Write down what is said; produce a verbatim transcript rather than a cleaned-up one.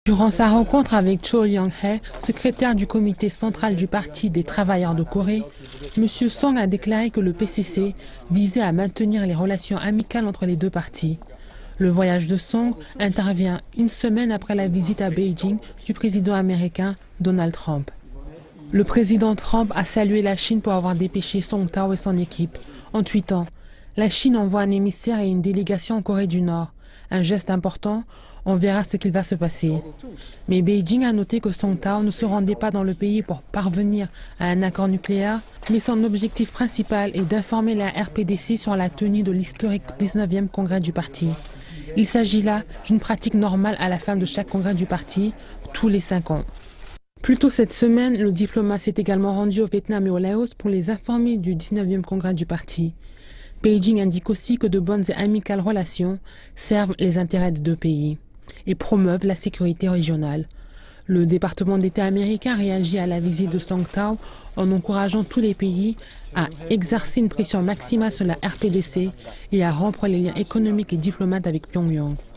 Durant sa rencontre avec Cho Young-hae, secrétaire du comité central du Parti des travailleurs de Corée, M. Song a déclaré que le P C C visait à maintenir les relations amicales entre les deux partis. Le voyage de Song intervient une semaine après la visite à Beijing du président américain Donald Trump. Le président Trump a salué la Chine pour avoir dépêché Song Tao et son équipe, en tweetant « La Chine envoie un émissaire et une délégation en Corée du Nord. Un geste important, on verra ce qu'il va se passer. » Mais Beijing a noté que Song Tao ne se rendait pas dans le pays pour parvenir à un accord nucléaire, mais son objectif principal est d'informer la R P D C sur la tenue de l'historique dix-neuvième congrès du parti. Il s'agit là d'une pratique normale à la fin de chaque congrès du parti, tous les cinq ans. Plus tôt cette semaine, le diplomate s'est également rendu au Vietnam et au Laos pour les informer du dix-neuvième congrès du parti. Beijing indique aussi que de bonnes et amicales relations servent les intérêts des deux pays et promeuvent la sécurité régionale. Le département d'État américain réagit à la visite de Song Tao en encourageant tous les pays à exercer une pression maximale sur la R P D C et à rompre les liens économiques et diplomatiques avec Pyongyang.